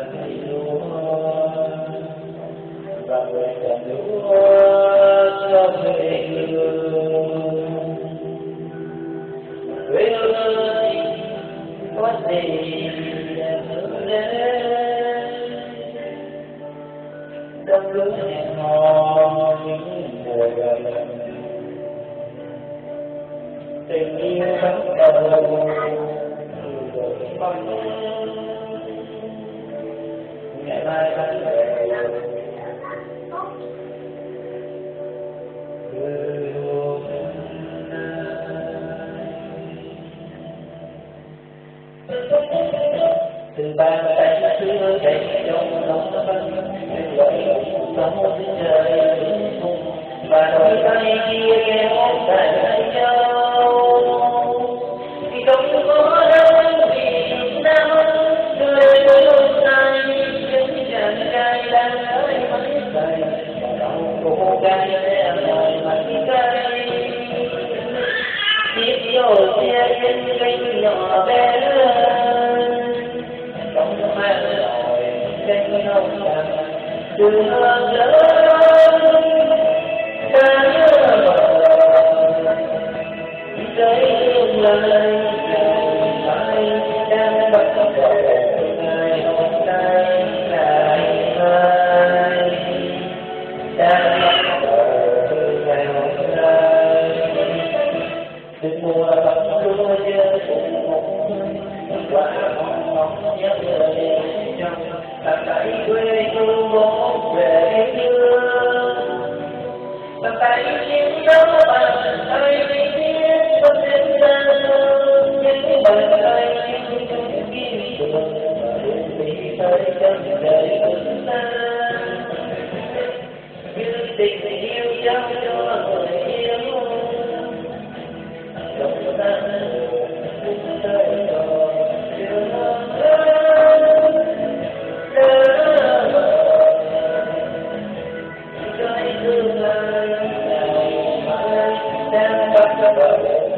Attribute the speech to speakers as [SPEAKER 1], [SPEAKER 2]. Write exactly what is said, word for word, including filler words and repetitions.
[SPEAKER 1] Tình yêu bắt đầu ngày mai ban đầu từ ba tay xưa đầy trong lòng vẫn từ vậy sống trời và đôi tay kia kéo tay nhau vì không có đâu vì đâu người đôi tay những chàng trai đang nói mấy bài lòng cô gái em nói mấy cái biết yêu xe trên cánh nhỏ bé không mang rồi cánh hồng đằng đường lớn ta nhớ cái yêu lời phải đang bắt đầu ngày hôm nay ngày mai đang bắt đầu ngày hôm nay đừng mùa bóng lúa dơ cùng một quả bóng bóng nhớ lời trong ta tay quê hương bố về chưa ta tay chiến đấu bằng tay biết con đêm ra những bàn tay những kim đường vì tới chân đời của ta như tình yêu trao cho người yêu trong ta cũng tới rồi chưa Hãy subscribe cho kênh Ghiền Mì Gõ để không bỏ lỡ những video hấp dẫn.